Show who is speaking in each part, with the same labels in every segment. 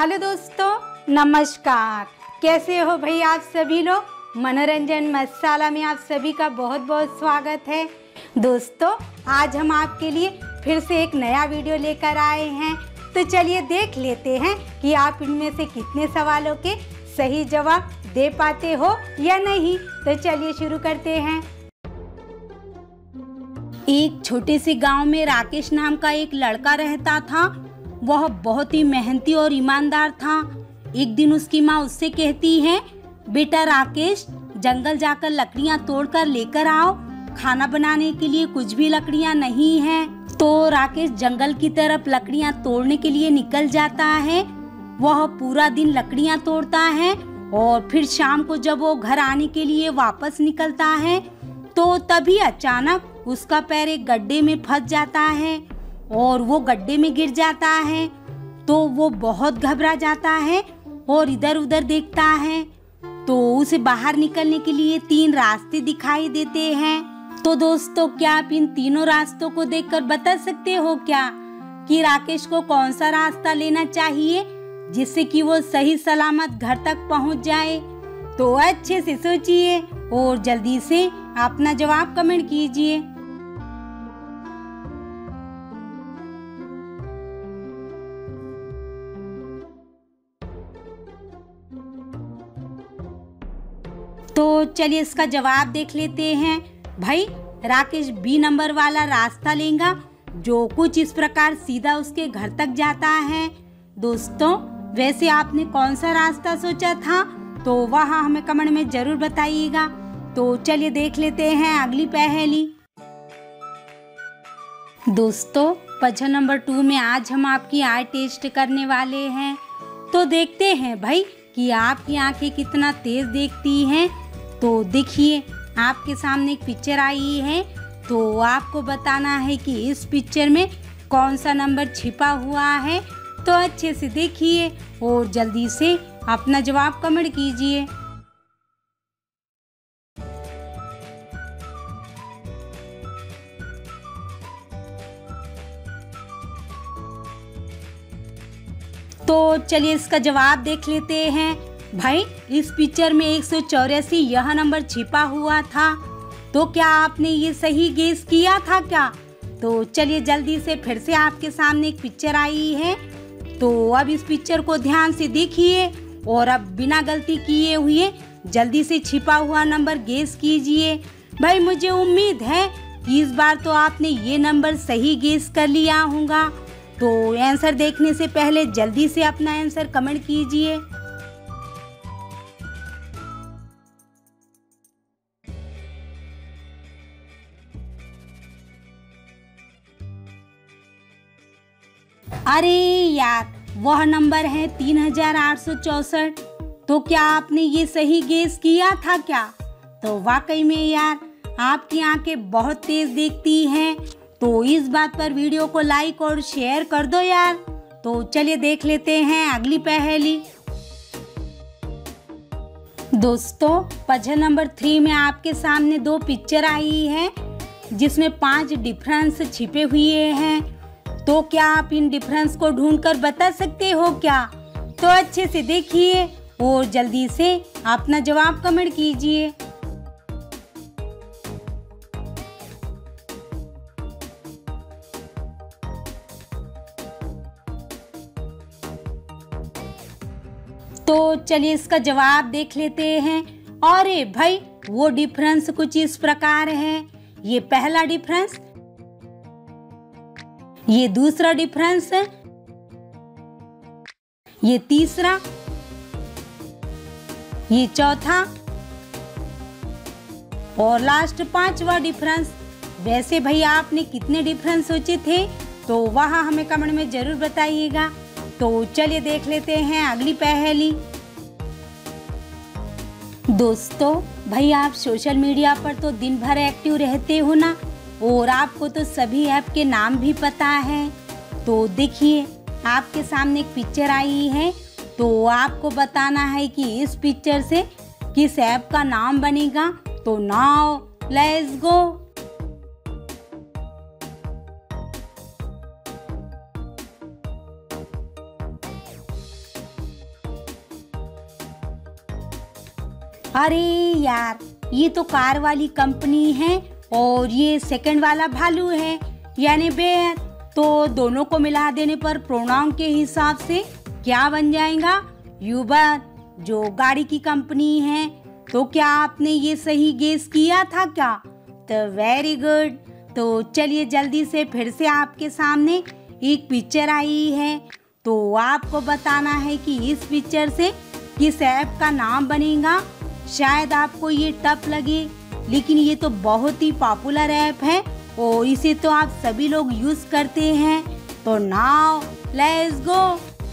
Speaker 1: Hello दोस्तों, नमस्कार। कैसे हो भाई आप सभी लोग। मनोरंजन मसाला में आप सभी का बहुत बहुत स्वागत है। दोस्तों, आज हम आपके लिए फिर से एक नया वीडियो लेकर आए हैं। तो चलिए देख लेते हैं कि आप इनमें से कितने सवालों के सही जवाब दे पाते हो या नहीं। तो चलिए शुरू करते हैं। एक छोटे से गांव में राकेश नाम का एक लड़का रहता था। वह बहुत ही मेहनती और ईमानदार था। एक दिन उसकी माँ उससे कहती है, बेटा राकेश, जंगल जाकर लकड़ियाँ तोड़कर लेकर आओ। खाना बनाने के लिए कुछ भी लकड़ियाँ नहीं हैं। तो राकेश जंगल की तरफ लकड़ियाँ तोड़ने के लिए निकल जाता है। वह पूरा दिन लकड़ियाँ तोड़ता है और फिर शाम को जब वो घर आने के लिए वापस निकलता है तो तभी अचानक उसका पैर एक गड्ढे में फंस जाता है और वो गड्ढे में गिर जाता है। तो वो बहुत घबरा जाता है और इधर उधर देखता है। तो उसे बाहर निकलने के लिए 3 रास्ते दिखाई देते हैं। तो दोस्तों, क्या आप इन तीनों रास्तों को देखकर बता सकते हो क्या कि राकेश को कौन सा रास्ता लेना चाहिए जिससे कि वो सही सलामत घर तक पहुंच जाए। तो अच्छे से सोचिए और जल्दी से अपना जवाब कमेंट कीजिए। तो चलिए इसका जवाब देख लेते हैं। भाई राकेश बी नंबर वाला रास्ता लेगा, जो कुछ इस प्रकार सीधा उसके घर तक जाता है। दोस्तों, वैसे आपने कौन सा रास्ता सोचा था तो वह हमें कमेंट में जरूर बताइएगा। तो चलिए देख लेते हैं अगली पहेली। दोस्तों, पजल नंबर 2 में आज हम आपकी आई टेस्ट करने वाले हैं। तो देखते हैं भाई कि आपकी आंखें कितना तेज देखती हैं। तो देखिए, आपके सामने एक पिक्चर आई है। तो आपको बताना है कि इस पिक्चर में कौन सा नंबर छिपा हुआ है। तो अच्छे से देखिए और जल्दी से अपना जवाब कमेंट कीजिए। तो चलिए इसका जवाब देख लेते हैं। भाई इस पिक्चर में 184 यह नंबर छिपा हुआ था। तो क्या आपने ये सही गेस किया था क्या? तो चलिए जल्दी से फिर से आपके सामने एक पिक्चर आई है। तो अब इस पिक्चर को ध्यान से देखिए और अब बिना गलती किए हुए जल्दी से छिपा हुआ नंबर गेस कीजिए। भाई मुझे उम्मीद है कि इस बार तो आपने ये नंबर सही गेस कर लिया होगा। तो आंसर देखने से पहले जल्दी से अपना आंसर कमेंट कीजिए। अरे यार, वह नंबर है 3864। तो क्या आपने ये सही गेस किया था क्या? तो वाकई में यार, आपकी आंखें बहुत तेज देखती हैं। तो इस बात पर वीडियो को लाइक और शेयर कर दो यार। तो चलिए देख लेते हैं अगली पहेली। दोस्तों, पजल नंबर 3 में आपके सामने 2 पिक्चर आई है जिसमें 5 डिफरेंस छिपे हुए हैं। तो क्या आप इन डिफरेंस को ढूंढकर बता सकते हो क्या? तो अच्छे से देखिए और जल्दी से अपना जवाब कमेंट कीजिए। तो चलिए इसका जवाब देख लेते हैं। अरे भाई, वो डिफरेंस कुछ इस प्रकार है। ये पहला डिफरेंस, ये दूसरा डिफरेंस, ये तीसरा, ये चौथा और लास्ट 5वां डिफरेंस। वैसे भाई आपने कितने डिफरेंस सोचे थे तो वह हमें कमेंट में जरूर बताइएगा। तो चलिए देख लेते हैं अगली पहेली। दोस्तों, भाई आप सोशल मीडिया पर तो दिन भर एक्टिव रहते हो ना, और आपको तो सभी ऐप के नाम भी पता है। तो देखिए, आपके सामने एक पिक्चर आई है। तो आपको बताना है कि इस पिक्चर से किस ऐप का नाम बनेगा। तो नाउ लेट्स गो। अरे यार, ये तो कार वाली कंपनी है और ये सेकंड वाला भालू है यानी बेर। तो दोनों को मिला देने पर प्रोनाउन के हिसाब से क्या बन जाएगा? यूबर, जो गाड़ी की कंपनी है। तो क्या आपने ये सही गेस किया था क्या? तो वेरी गुड। तो चलिए जल्दी से फिर से आपके सामने एक पिक्चर आई है, तो आपको बताना है कि इस पिक्चर से किस ऐप का नाम बनेगा। शायद आपको ये टफ लगे, लेकिन ये तो बहुत ही पॉपुलर ऐप है और इसे तो आप सभी लोग यूज करते हैं। तो नाउ लेट्स गो।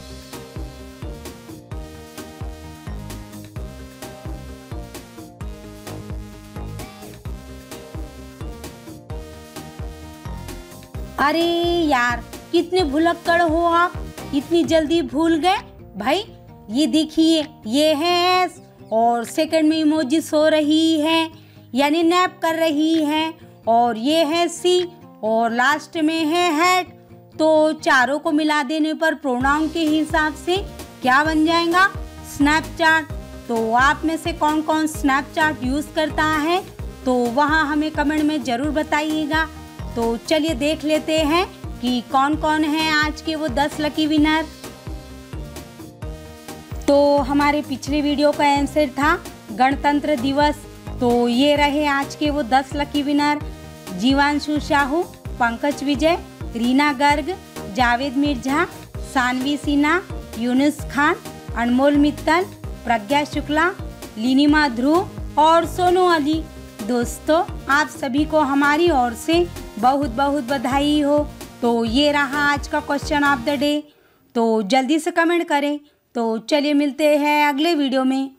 Speaker 1: अरे यार, कितने भुलक्कड़ हो आप, इतनी जल्दी भूल गए भाई। ये देखिए, ये है एस और सेकंड में इमोजी सो रही है यानी नैप कर रही है, और ये है सी और लास्ट में है हैट। तो चारों को मिला देने पर प्रोनाउन के हिसाब से क्या बन जाएगा? स्नैपचैट। तो आप में से कौन कौन स्नैपचैट यूज करता है तो वहाँ हमें कमेंट में जरूर बताइएगा। तो चलिए देख लेते हैं कि कौन कौन है आज के वो 10 लकी विनर। तो हमारे पिछले वीडियो का आंसर था गणतंत्र दिवस। तो ये रहे आज के वो 10 लकी विनर। जीवांशु साहू, पंकज विजय, रीना गर्ग, जावेद मिर्जा, सानवी सिन्हा, यूनुस खान, अनमोल मित्तल, प्रज्ञा शुक्ला, लिनिमा ध्रुव और सोनू अली। दोस्तों, आप सभी को हमारी ओर से बहुत बहुत बधाई हो। तो ये रहा आज का क्वेश्चन ऑफ द डे। तो जल्दी से कमेंट करें। तो चलिए मिलते हैं अगले वीडियो में।